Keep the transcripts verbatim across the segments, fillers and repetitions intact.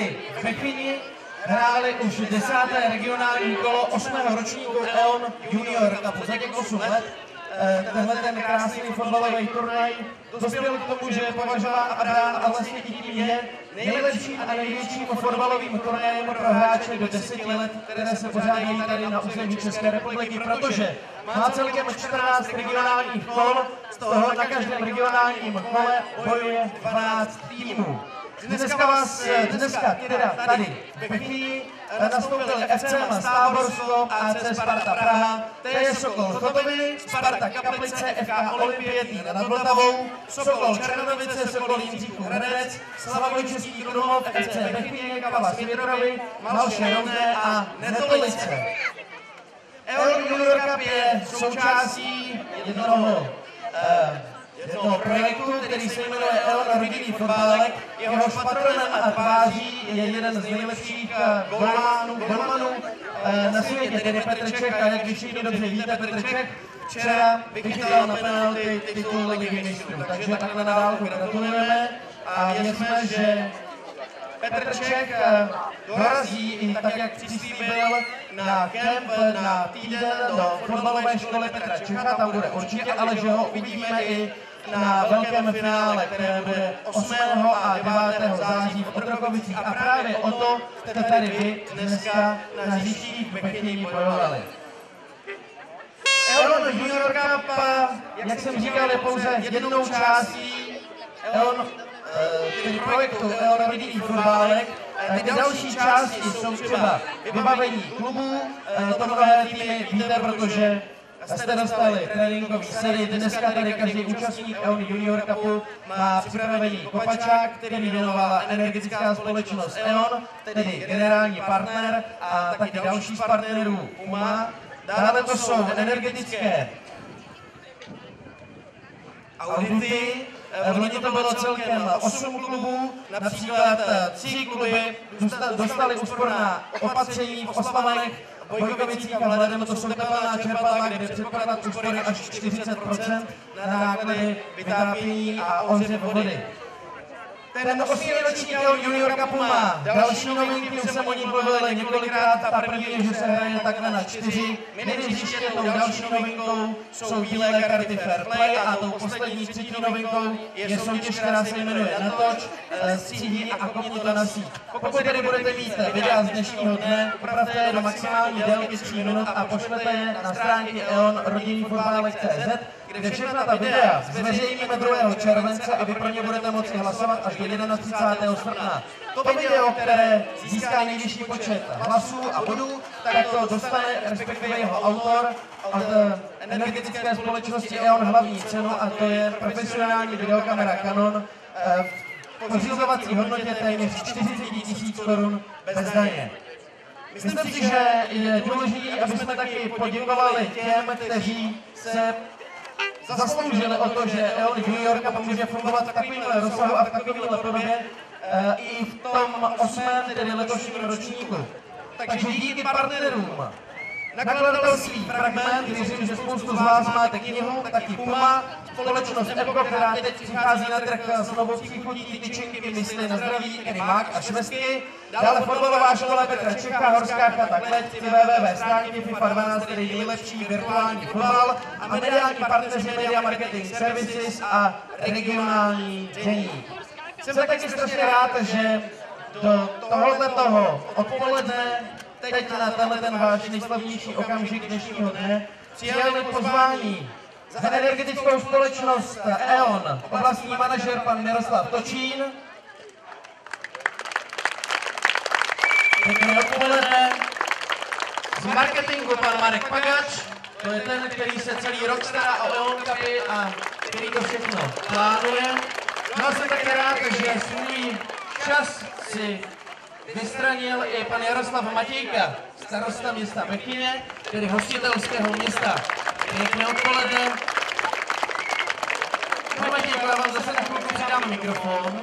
tady v Bechyni hráli už desáté regionální kolo osmého ročníku E O N Junior Cupu. Za těch osm let tenhle ten krásný fotbalový turnaj dospěl k tomu, že je považován a brán a vlastně i tím je nejlepším a největším fotbalovým turnajem pro hráče do deseti let, které se pořádají tady na území České republiky, protože má celkem čtrnáct regionálních kol, z toho na každém regionálním kole bojuje dvanáct týmů. Dneska vás, dneska teda tady v Bechyni nastoupili F C Lama Táborsko, A C Sparta Praha, T J Sokol Chotovy, Sparta Kaplice, F K Olympie Týn nad Vltavou, Sokol Černovice, Sokol Jindřichův Hradec, Slavoj Český Krumlov, F C Bechyně, Kava Světrovy, Malše Rovné a Netolice. E O N Junior Cup je součástí jednoho jednoho projektu, který se jmenuje E O N Rodinný fotbálek. Jehož patronem a tváří je jeden z nejlepších golmanů, golmanů na světě, tedy Petr Čech. A jak všichni dobře víte, Petr Čech včera vychytal na penalty titul Ligy mistrů. Takže takhle na dálku gratulujeme a věřme, že Petr Čech dorazí i tak, jak přislíbil, na kemp, na týden do fotbalové školy Petra Čecha, tam bude určitě, ale že ho uvidíme i na velkém finále, které bude osmého a devátého září v Otrokovicích. A právě o to jste tady vy dneska na hřištích v Bechyni bojovali. E O N Junior Cup, jak jsem říkal, je pouze jednou částí E O N, tedy projektu E O N Rodinný fotbálek. Ty další části jsou třeba vybavení klubů, to mnohé týmy víte, protože jste dostali tréninkový sérii. Dneska tady každý účastník E O N Junior Cupu má připravený kopačák, který věnovala energetická společnost E O N, tedy generální partner a taky další z partnerů Puma. Dále to jsou energetické audity. V loni to bylo celkem osm klubů, například tři kluby dostali úsporná opatření v Oslavech, Bojkovicích a Hledem, to jsou tepelná čerpadla, kde předpokládat úspory až čtyřicet procent na náklady vytápění a ohřev vody. Ten osmiroční E O N Junior Cupu má další novinky, už jsem o nich mluvil několikrát. Ta první je, že se hraje takhle na čtyři. Minihřiště, tou další novinkou jsou bílé karty Fair Play a tou poslední třetí novinkou je soutěž, která se jmenuje Natoč, střídí a kopni to na síť. Pokud tedy budete mít videa z dnešního dne, upravte je do maximální délky tří minut a pošlete je na stránky E O N Rodinný fotbálek tečka cé zet, kde všechna ta videa zveřejníme druhého července a vy pro ně budete moci hlasovat až do třicátého prvního srpna. To video, které získá nejvyšší počet hlasů a bodů, tak to dostane, respektive jeho autor, od energetické společnosti E O N hlavní cenu, a to je profesionální videokamera Canon v pořizovací hodnotě téměř čtyřicet tisíc korun bez daně. Myslím si, že je důležité, aby jsme taky poděkovali těm, kteří se zasloužili o to, že E O N Junior Cup může fungovat v takovémhle rozsahu a v takovémhle podobě e, i v tom osmém, tedy letošním ročníku. Takže díky partnerům nakladatelství Fragment, věřím, že spoustu z vás máte knihu, taky Puma, společnost Epko, která teď přichází na trh s novou příchutí tyčinky, mysli na zdraví, Mák a švestky. Dále fotbalová škola Petra Čecha, Horská chata Kleť, w w w stránky FIFA dvanáct, tedy nejlepší virtuální fotbal, a mediální partneři Media Marketing Services a regionální deník. Jsem taky strašně rád, že do tohohle toho odpoledne, teď na tenhle ten váš nejslavnější okamžik dnešního dne, přijali pozvání za energetickou společnost E O N, oblastní manažer pan Miroslav Točín, pěkné odpoledne, z marketingu pan Marek Pagač, to je ten, který se celý rok stará o E O N Cupy a který to všechno plánuje. No a jsem také rád, že svůj čas si vystranil i pan Jaroslav Matějka, starosta města Bechyně, tedy hostitelského města. Pěkné odpoledne. Pane Matějko, já vám zase na chvilku přidám mikrofon.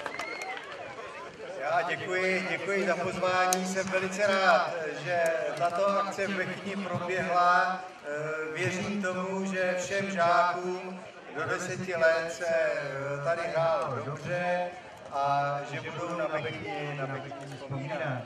Já děkuji, děkuji za pozvání, jsem velice rád, že tato akce v Bechyni proběhla. Věřím tomu, že všem žákům do deseti let se tady hrálo dobře. a že budou na Bechyni, na Bechyni vzpomínat.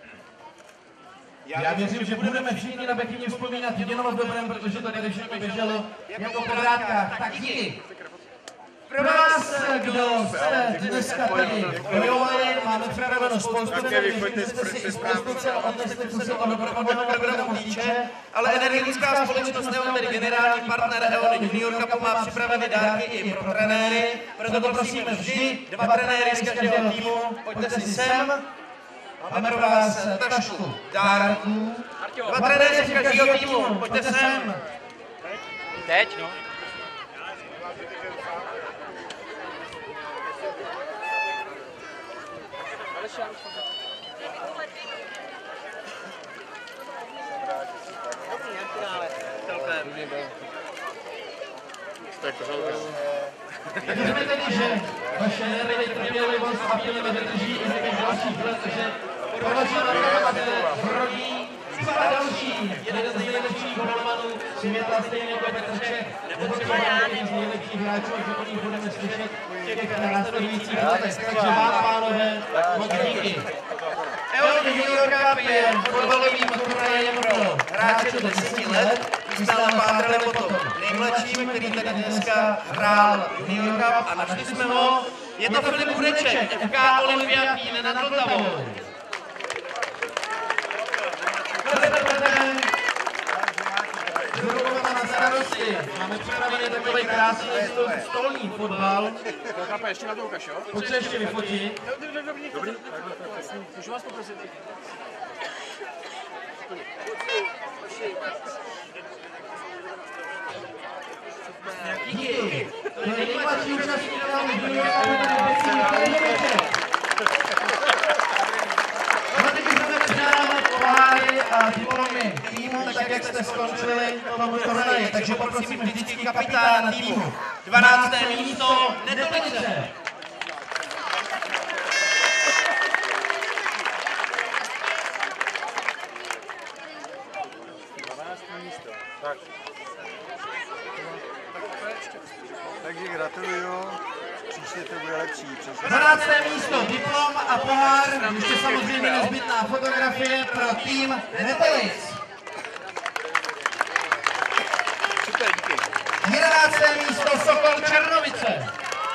Já věřím, že budeme všichni na Bechyni vzpomínat jenom v dobrém, protože to tady všechno běželo jako po vrátkách. Tak díky. Pro vás, kdo jste dneska tady bojovali, máme připraveno spoustu, takže jste si i spoustu cel odnesli, co se od doprovodného programu týče, ale energetická společnost Eon, tedy generální partner Eon Junior Cupu, má připravené dárky i pro trenéry, proto prosíme vždy dva trenéry z každého týmu, pojďte si sem. Máme pro vás tašku dárků. Dva trenéři z každého týmu, pojďte sem. Teď? No. Věříme tedy, že vaše nervy, trpělivost a pělivost vydrží i těch dalších let, takže pro vaše nervy zrodí třeba další, jeden z nejlepších golmanů světa, stejně jako Petr Čech, nebo třeba jeden z nejlepších hráčů, že o nich budeme slyšet v těch následujících letech. Takže vám, pánové, moc díky. Eon Junior Cup je fotbalovým turnajem pro hráče do deseti let. My jsme ale pátrali po tom nejmladším, který tady dneska hrál Junior Cup a našli jsme ho. Je to Filip Hudeček, F K Olympia Týn nad Vltavou. Zhrubovat na starosti. Máme připravený takový krásný stolní fotbal. Chápe, ještě na to ukaž, jo? Pojď se ještě vyfotit. Dobrý? Můžu vás poprosit? Díky. To je nejmladší účastník Junior Cupu tady v Bechyni, Filip Hudeček. No teď budeme předávat poháry a diplomy týmu, tak jak jste skončili tomu turnaji. Takže poprosím vždycky kapitána týmu. dvanácté místo Netolice. Tak. Takže gratuluju, příště to bude lepší. dvanácté místo, diplom a pohár, ještě samozřejmě nezbytná fotografie pro tým Netolic. Super, díky. jedenácté místo, Sokol Černovice.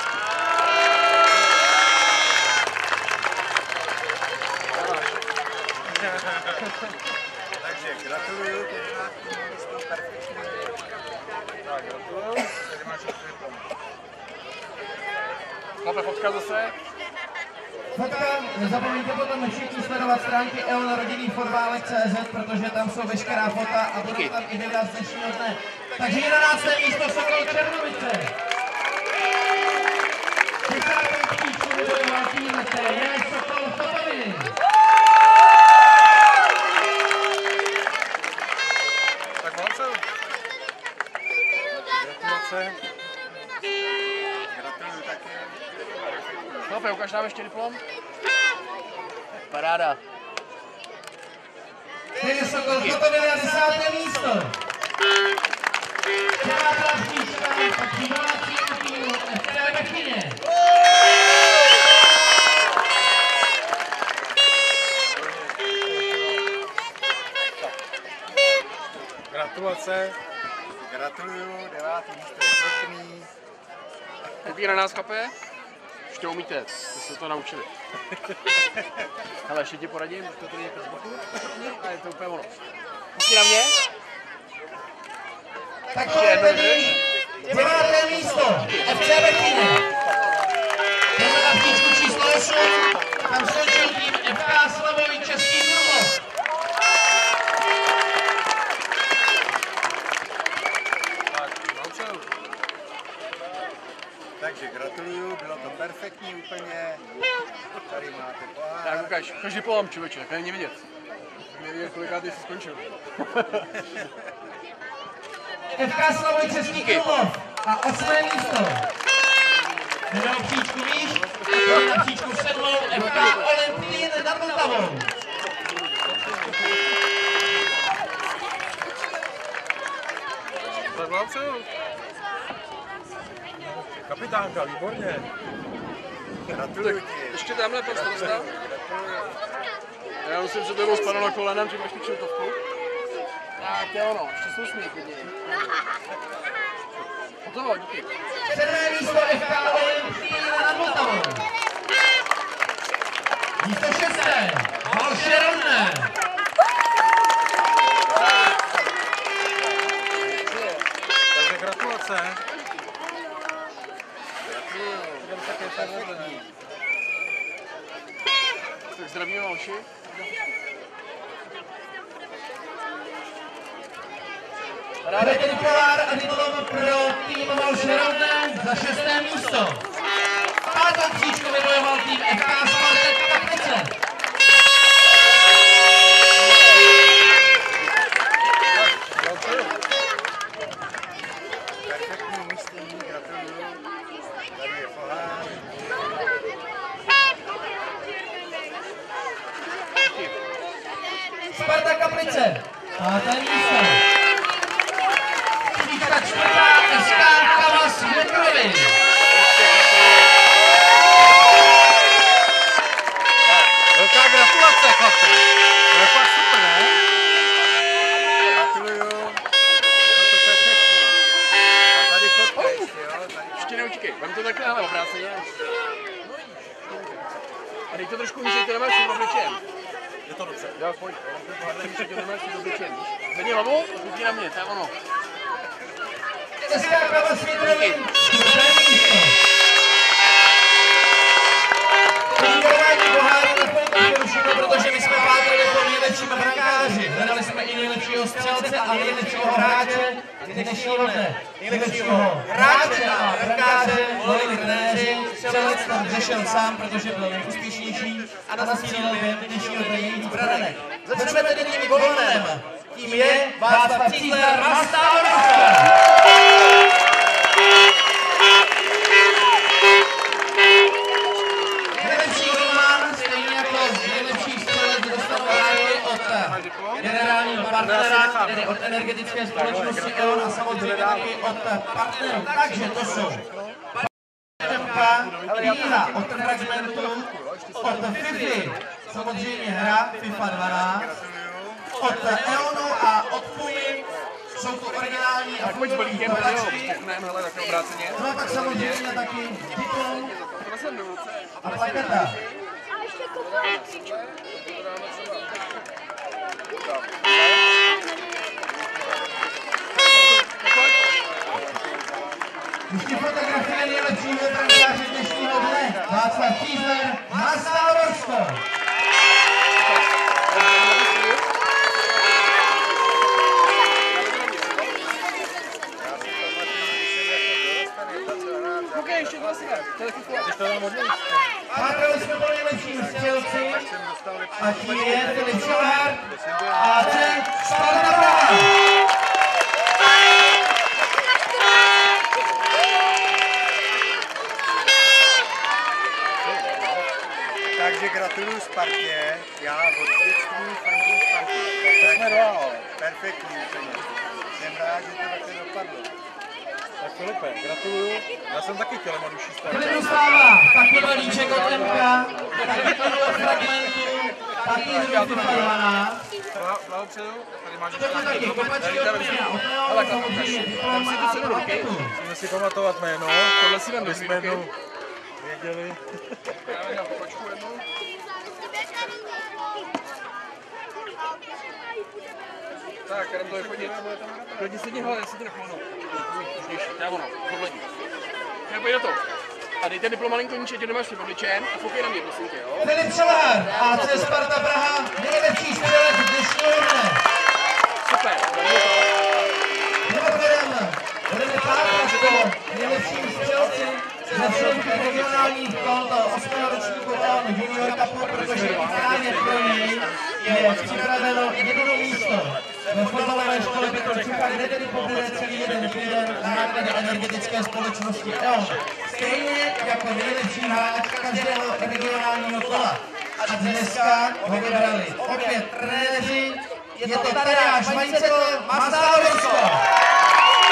Takže gratuluju, jedenácté místo, perfektní. Tak, gratuluju. Tady máš diplom. Chlape, fotka zase. Fotka, nezapomeňte potom všichni sledovat stránky eon rodinný fotbálek tečka cé zet, protože tam jsou veškerá fota a budou tam i videa z dnešního dne. Takže jedenácté místo Sokol Černovice. Desátou příčku vybojoval tým T J Sokol Chotoviny. Tak mám se. Gratulace. Gratuluju taky. Chlape, ukaž nám ještě diplom. Paráda. T J Sokol Chotoviny a desáté místo. Devátá příčka patří domácímu týmu F K Bechyně. Gratulace. Gratuluju, devátý místo je pěkný. Koukej na nás, chlape. Už to umíte, jste se to naučili. Hele, ještě ti poradím, to tady je z boku. A je to úplně ono. Koukej na mě. Tak to je tedy deváté místo F C Bechyně. Jdeme na příčku číslo osm, tam skončil tým F K Slavoj Český Krumlov. Tak, naučil. Takže gratuluju, bylo to perfektní úplně. Tady máte pohár. Tak ukaž, ukaž diplom, člověče, tak není vidět. Nevidět, kolikátý jsi skončil. F K Slavoj Český Krumlov a osmé místo. Jdeme na příčku výš, a na příčku sedmou F K Olympín nad Vltavou. Tak mám se. Kapitánka, výborně. Gratuluju ti. Ještě tamhle pan starosta. Já myslím, že to bylo spadlo na kolenem, že máš tu čiltovku. Tak to je ono, ještě jsou smích lidi. Hotovo, díky. Sedmé místo F K Olympii nad Vltavou. Místo šesté Malše Rovné. Takže gratulace. Tak zdravíme Malši. Hraje tedy pohár a diplom pro tým Malše Rovné za šesté místo. Pátou příčku vybojoval tým F K Spartak Kaplice. Perfektní umístění, gratuluju. Tady je pohár. Spartak Kaplice. Páté místo. Příčka čtvrtá S K Kavas Větrovy. Velká gratulace, chlapci. To je fakt super, ne? Gratuluju. Bylo to perfektní. A tady fotka ještě, jo? Tady... Ještě neutíkej, vem to takhle, hele, obráceně. A dej to trošku níže, to nemáš v obličejem. Je to dobře. Jo, pojď, to tohle níže, to nemáš v obličejem, víš? Zvedni hlavu, koukni na mě, to je ono. S K Kavas Větrovy. Čtvrté místo. Vyborování poháru na chvilku přerušeno, protože my jsme pátrali po nejlepším brankáři. Hledali jsme i nejlepšího střelce a nejlepšího hráče dnešního dne. Nejlepšího hráče a brankáře volili trenéři. Střelec tam řešil sám, protože byl nejúspěšnější a nastřílel během dnešního dne nejvíc branek. Začneme tedy tím golmanem. Tím je Václav Cízler Mastávka. Nejlepší golman, stejně jako nejlepší střelec, dostal války od generálního partnera, tedy od energetické společnosti E O N a samozřejmě taky od partnerů. Takže to jsou Líza od Fragmentu, od Fifi, samozřejmě hra FIFA dvanáct, od E O N U a od Pumy. Jsou to originální a fungovaný plačky. No a tak samozřejmě taky diplom a plaketa. Ještě fotografie nejlepšího brankáře dnešního dne. Václav Cízler, Mastávorsko. Pátrali jsme po nejlepším střelci a tím je Filip Šolhár a C Sparta Praha. Takže gratuluju Spartě, já od dětství fandím Spartě. Takže perfektní úplně. Jsem rád, že to takhle dopadlo. Tak Filipe, gratuluju. Já jsem taky chtěl na duší stavu. Filip dostává taky balíček od M K, taky to od Fragmentu, taky hru FIFA dvanáct. Blahopřeju, tady máš To je taky kopačky od Mina, od Neonu, samozřejmě diplom a plaketu. musíme si pamatovat jméno. Tohle si dám do jsme jednou věděli. Já vydám kopačku jednu. Tak, jenom to vychodit. Klidně sedni, hele, já si to nechám, no. Možnější, to je ono, podlední. Tak pojď na to. A dejte diplom malinko níče, že nemáš obličejem a foukej na mě, prosím tě, jo? Filip Šolhár, A C Sparta Praha, nejlepší střelec dnešního dne. Super, dáme to. Mimochodem, budeme pátrat po nejlepším střelci ze všech regionálních tohoto osmého ročníku E O N Junior Cupu, protože právě pro něj je připraveno jedno místo ve fotbalové škole Petr Čucha, kde tedy pobude celý jeden týden na náklady energetické společnosti E O N. Stejně jako nejlepší hráč každého regionálního kola. A dneska ho vybrali opět trenéři, je to Tadeáš Vajcetl, Mastávorsko.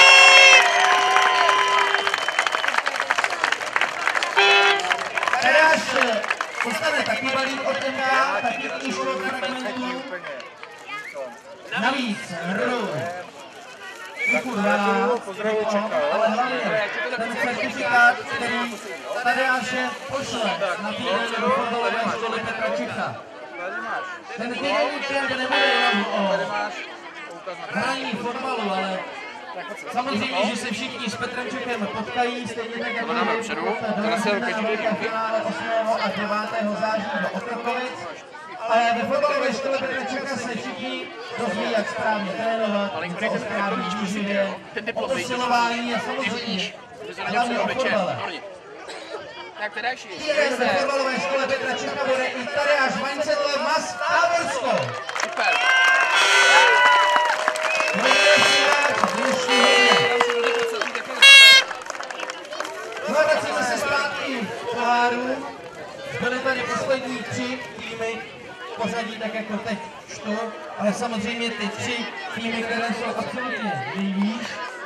Tadeáš dostane taky balík od M K, taky knížku od fragmentů. Navíc hru Pozdravuji Čeka, ale hlavně ten certifikát, který Tadeáše pošle na týden do fotbalové školy Petra Čecha. Ten týden víkend nebude jenom o hraní fotbalu, ale samozřejmě, že se všichni s Petrem Čechem potkají, stejně tak jako finále osmého a devátého září do Otrokovic. Ale ve fotbalové škole Petra Čecha se všichni dozví, jak správně trénovat, co o správní výživě, o posilování a samozřejmě hlavně o fotbale. Tak teda ještě. Týden ve fotbalové škole Petra Čecha bude i Tadeáš Vaňcetl Mas Táborsko. Super. Vracíme se zpátky v poháru. Byly tady poslední tři týmy v pořadí, tak jako teď čtu, ale samozřejmě ty tři týmy, které jsou absolutně nejvíc.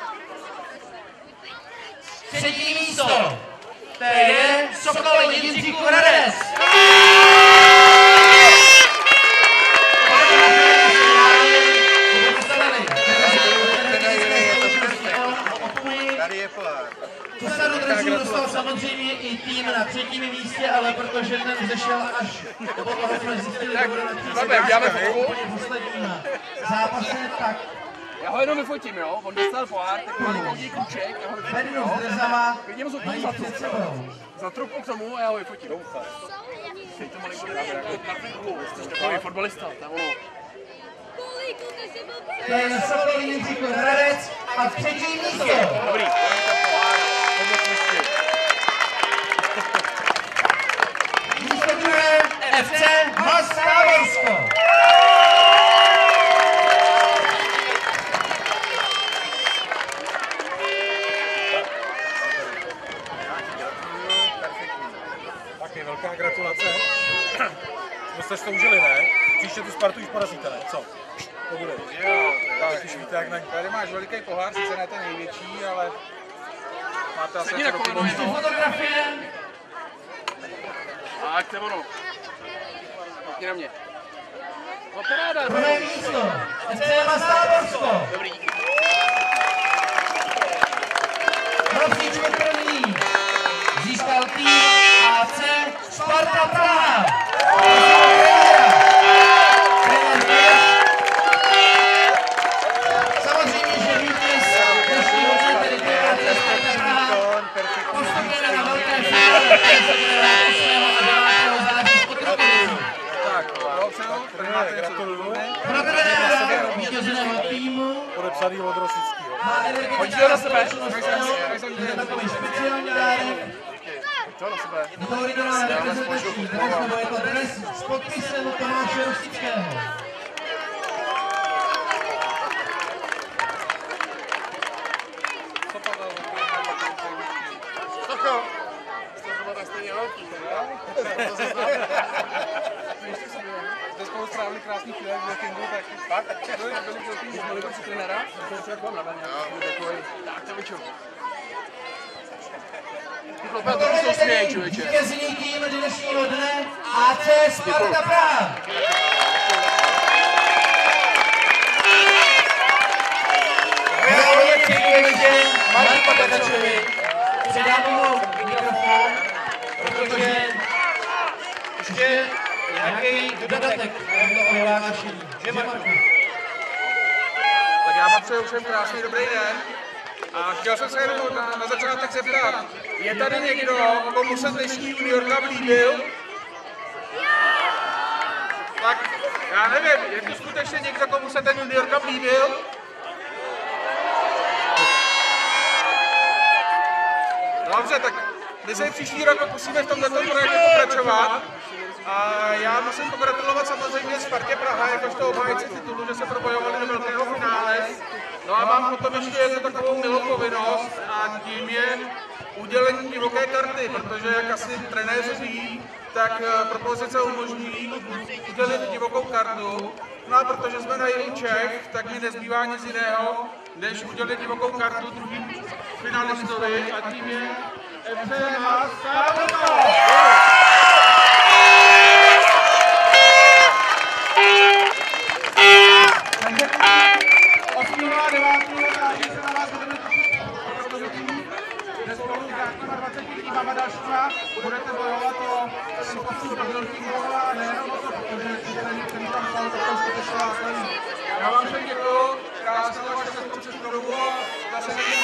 Třetí místo, to je Sokol Jindřich Hradec. Tady je pohár. Tu sadu držů dostal samozřejmě i tým na třetím místě, ale protože ten vzešel až po toho, jsme zjistili, že bude na třetím úplně posledním zápase, tak já ho jenom vyfotím, jo? On dostal pohár, tak malinký kluček, já ho vyfotím, Bednu jo? s Drzama Vidím ho mají před sebou. za trupu k tomu a já ho vyfotím. Teď to malinko nevím, jako Martin Kulu, jsi takový fotbalista, to je ono. To je Sokol Jindřich Hradec a třetí místo. Dobrý. Místo druhé F C Mas Táborsko. Taky velká gratulace. Jsme se stoužili, ne? Příště tu Spartu už porazíte, ne? Co? To bude. Jo, Tak už víte, jak na ní. tady máš veliký pohár, sice ne ten největší, ale máte asi Sedni co na do koleno, pivu. je to. Fotografie. Tak, to je ono. Pojď na mě. No paráda, Druhé místo F C Mas Táborsko. dobrý. Pro příčku první získal tým A C Sparta Praha. Samozřejmě, že vítěz dnešního dne, tedy tým A C Sparta Praha, postupuje na velké finále, které se bude hrát osmého a devátého září v Otrokovicích. Tak, blahopřeju, tady máte něco do důvody. Pro trenéra vítězného týmu Podepsaný od Rosického. má energetická společnost je takový speciální dárek. Co na sebe? Je to originální reprezentační dres, nebo je to dres s podpisem Tomáše Rosického. Co Pavel? Soko! To bude stejně velký, to Jste spolu strávili krásný chvíle v víkendu, tak fakt, byli velký, Když byli si trenéra, to člověk vám navel nějaký takový. Tak to vyču. Ty chlapé, to jsou směj, člověče. Vítězný tým dnešního dne A C Sparta Praha. Já děkuji ještě Marku Patačovi. Předám mu mikrofon, protože ještě nějaký dodatek na prohlášení. Že Marku? tak já vám přeju všem krásný dobrý den. A chtěl jsem se jenom na, na začátek zeptat, je tady někdo, komu se dnešní Junior Cup líbil? Tak já nevím, je tu skutečně někdo, komu se ten Junior Cup líbil? Dobře, tak my se příští rok pokusíme v tomto projektu pokračovat. A já musím pogratulovat samozřejmě Spartě Praha, jakožto obhájci titulu, že se probojovali do velkého finále. No a mám potom ještě jednu takovou milou povinnost a tím je udělení divoké karty, protože jak asi trenéři ví, tak propozice umožní udělit divokou kartu. No a protože jsme na jihu Čech, tak mi nezbývá nic jiného, než udělit divokou kartu druhým finalistovi a tím je F C Mas Táborsko. dalšíma budete bojovat o si postup do Bilkingu a nejenom o to, protože ty trény, který tam jsou, to jsou skutečně zásadní. Já vám všem děkuju, krásnou vaši cestou přes dobu a zase vidím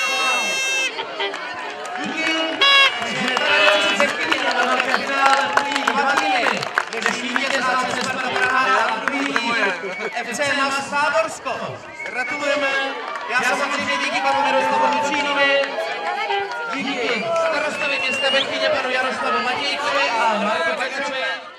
Díky! Takže tady se předkyně na velké finále první dva týmy. Dnešní vítěz a Cespa Praha a druhý F C Mas Táborsko. Gratulujeme. Já samozřejmě díky panu Miroslavu Lučínovi, díky starostovi města Bechyně panu Jaroslavu Matějkovi a Marku Pekačovi.